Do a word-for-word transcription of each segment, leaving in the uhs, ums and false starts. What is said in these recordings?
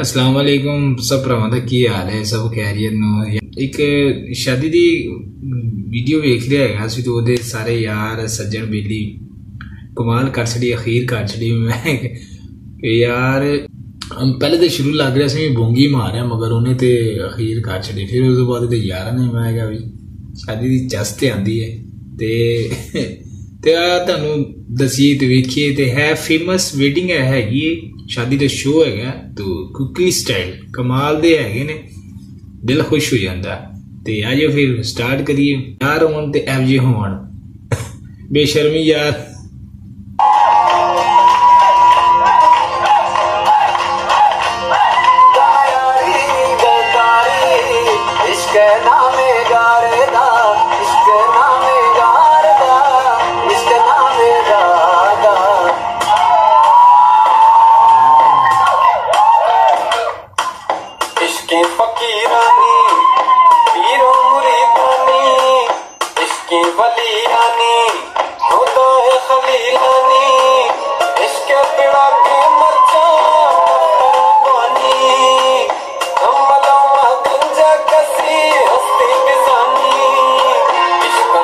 अस्सलाम वालेकुम सब भरावां दा की हाल है। सब खैरियत नो। एक शादी दी वीडियो वेख लिया है असी तो ओदे सारे यार सज्जन बेली कमाल कर छड़ी अखीर कर छड़ी। मैं यार पहले तो शुरू लग रहा सी बोंगी मारे मगर उन्हें तो अखीर कर छड़ी। फिर उस बाद तो यार ने मैं क्या भी शादी दी चस ते आंदी है ते ते तुहानू दसीए ते वेखिए ते है फेमस वेडिंग है हैगी शादी का शो है तो कुकी स्टाइल कमाल दे है ने दिल खुश हो जाता। ते आजो फिर स्टार्ट करिए। यार होन ते एव जे होन बेशर्मी यार। फकीरानी पीरो मुरीदानी इसकी वलियानी होता है खलीलानी इसके पिड़ा के मरचा पानी हम मलामा गंजा कसी हस्ती बिजानी इश्क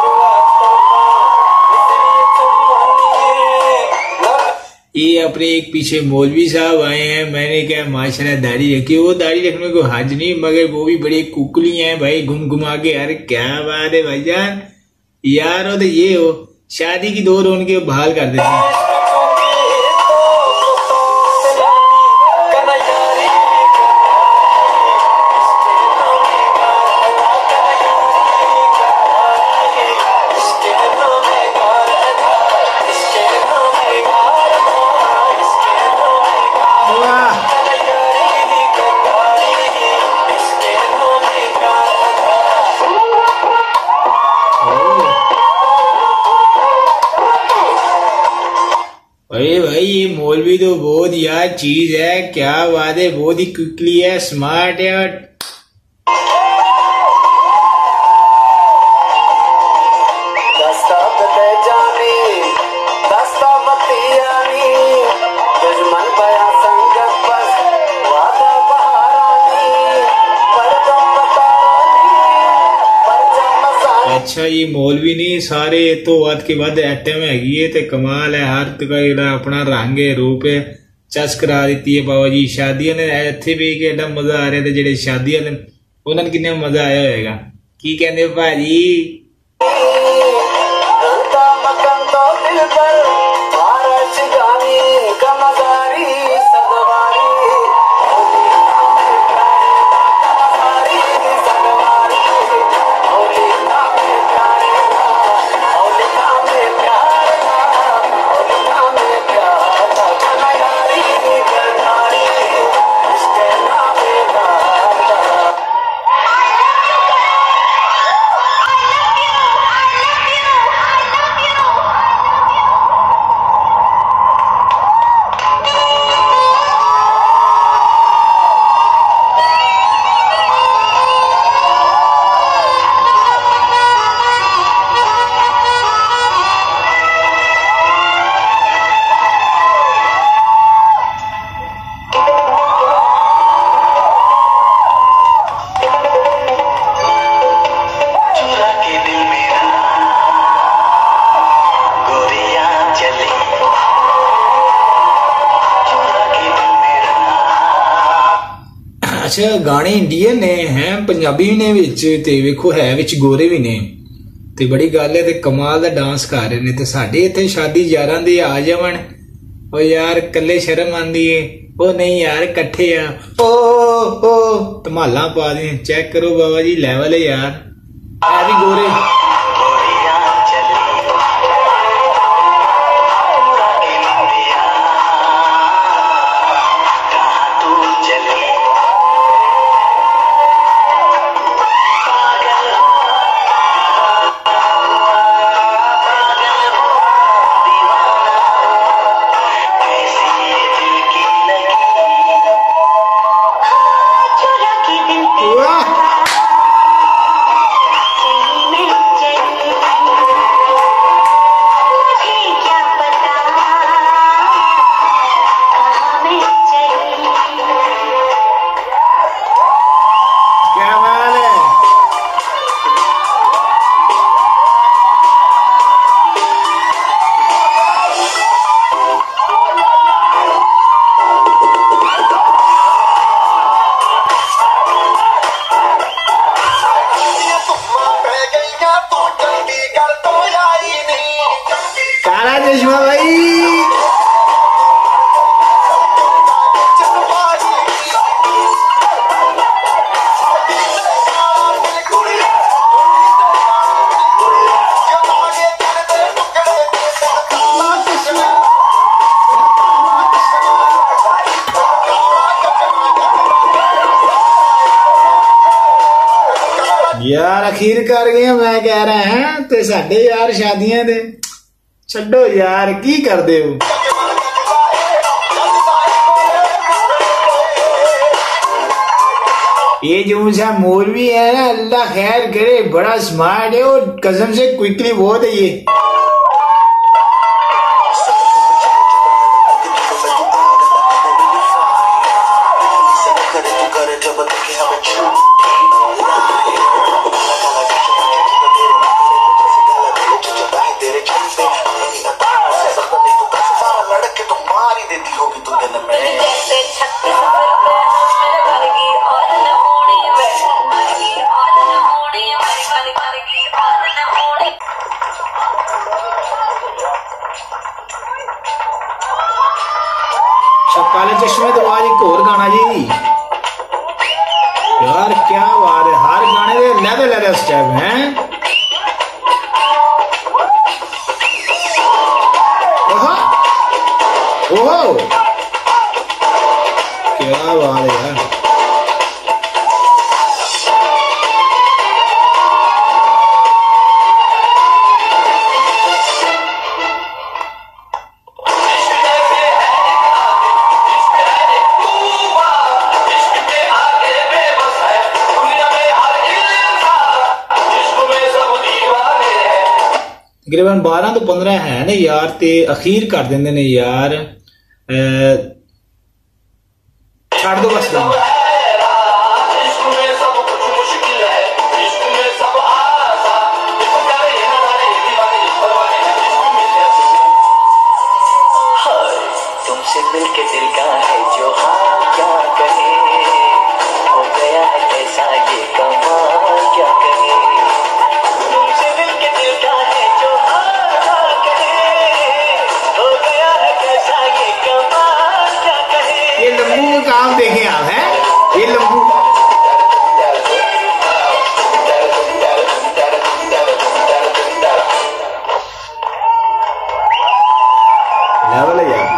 ये अपने एक पीछे मौलवी साहब आए हैं। मैंने क्या माशाल्लाह दाढ़ी रखी। वो दाढ़ी रखने को हज नहीं मगर वो भी बड़ी कुकली हैं भाई घुम घुमा के। यार क्या बात है भाईजान। यार हो तो ये हो शादी की दो रौनकें बहाल कर देते हैं। अरे भाई ये मौलवी तो बहुत यार चीज है। क्या बात है। बहुत ही क्विकली है स्मार्ट है। और अच्छा ये मौलवी नहीं सारे तो वध के वध आइटम हैगी है ते कमाल है। हर का अपना रंग है रूप है चस करा दी है बाबा जी। शादियों ने इत्थे भी के एडा मजा आ रहा है। जेडे शादी वाले उन्होंने किन्ना मजा आया होगा की कहते भाजी। अच्छा गाने इंडियन ने हैं पंजाबी भी ने विच ते वेखो है विच गोरे भी ने ते बड़ी गल है ते कमाल दा डांस कर रहे ने। ते साडे इत्थे शादी यारां दे आ जावन ओ यार कल्ले शर्म आंदी है। ओ नहीं यार कट्ठे आ ओ ओ धमाला पा दे। चेक करो बाबा जी लेवल है यार है भी गोरे। चश्मा भाई। यार अखीर कर गए मैं कह रहा है ते साडे यार शादियां दे छड्डो यार की कर दे हो। ये जो मुझे मौलवी है ना अल्लाह खैर करे बड़ा स्मार्ट है और कसम से क्विकली बहुत है ये। काले चश्मे तो आज एक और गाना जी यार क्या बात है। हर गाने के लहदे लहदे स्टेप हैं। ओहो क्या बात है यार। तकरीबन बारह तो पंद्रह है ने यार ते अखीर कर देंगे ने यार छाड़ दो बस। तुमसे मिलके दिल का है जो हाल क्या कहे हो गया है कैसा ये कमाल क्या कहे। तुमसे मिलके दिल का है जो हाल क्या कहे हो गया है कैसा ये कमाल क्या कहे। ये लंबू का काम देखें आप हैं ये लंबू लेवल है यार।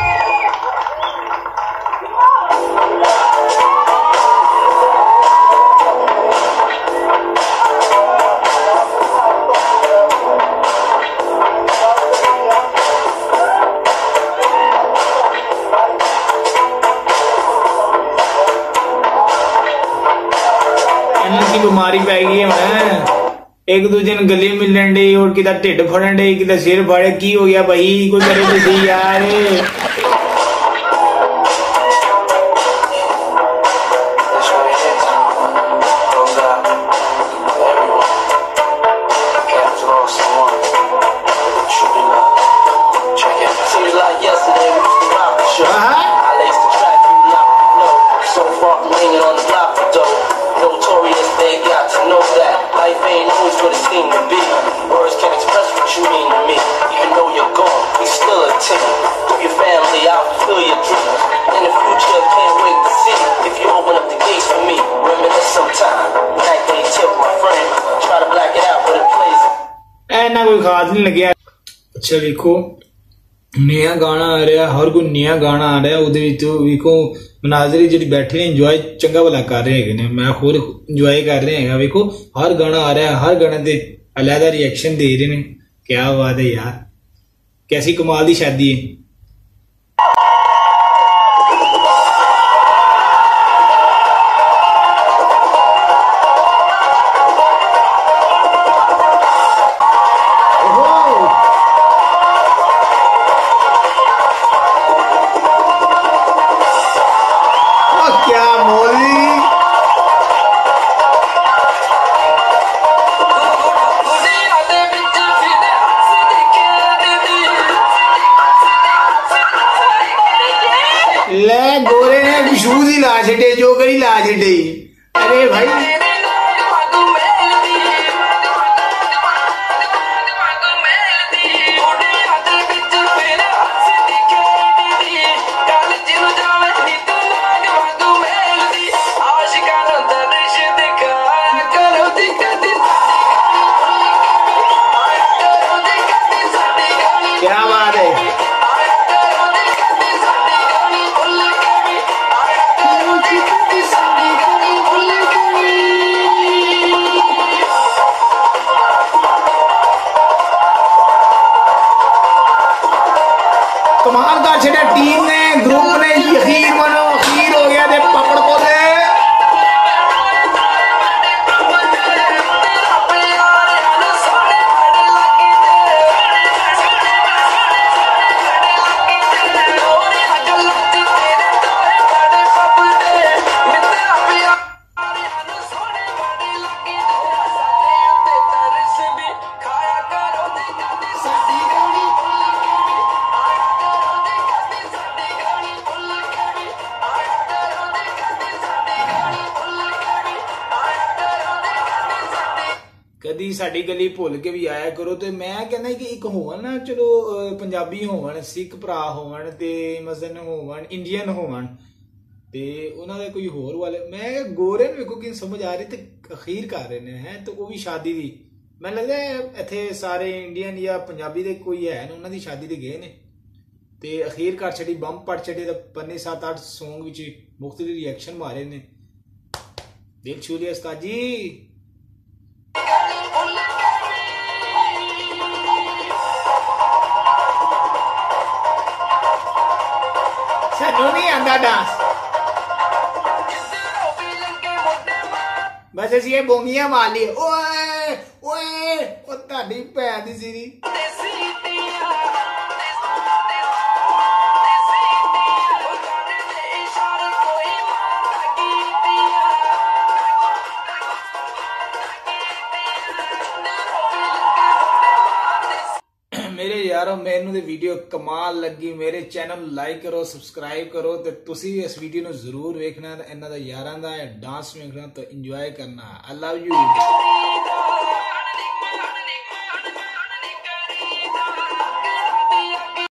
बीमारी पै गई है एक दूजे ने गली मिलन डे और कि ढिड फड़न डे कि सिर फड़े की हो गया भाई कोई करे तो यार। इन्ना कोई खास नहीं लगे। अच्छा देखो नया गाना आ रहा हर कोई नया गाना आ रहा वेखो मनाजरी जी बैठे ने इंजॉय चंगा भला कर रहे हैं। मैं खुद इंजॉय कर रहे हैं। वेखो हर गाना आ रहा है हर गाने से अलहदा रिएक्शन दे रहे हैं। क्या बात है यार कैसी कमाल की शादी है। ले गोरे ने शूज ही ला छे जो करी ला छे। अरे भाई कर छड़ा टीम ने ग्रुप ने यकीन मनो अखीर हो गया ते पकड़ पोले कदी साडी गली भुल के भी आया करो। तो मैं कहना कि एक होवन ना चलो पंजाबी होवन सिख भरा होवन ते मजन होवन इंडियन होवन ते उन्हां दा कोई होर वाले मैं गोरे नूं वेखो कि समझ आ रही ते अखीर कर रहे ने हैं तो वो भी शादी दी मैं लगदा इत्थे सारे इंडियन या पंजाबी दे कोई है ना उन्हां दी शादी ते गए ने ते अखीर कर छड़ी बम पड़ छड़े ते पन्ने सात आठ सॉन्ग विच मुख्तलिफ रिएक्शन मारे ने। दिल छू लिया उस्ताद जी। सानू नहीं आंदा डांस बस असीं ये बोंगियां मार लिए ओए ओए ओ ताडी भैन दी सीरी मेरे यारो मैनू दे वीडियो कमाल लगी मेरे चैनल लाइक करो सबसक्राइब करो ते तुसी भी इस वीडियो नू जरूर वेखना इन्हां दा यारां दा डांस वेखना तो इंजॉय करना। I love you.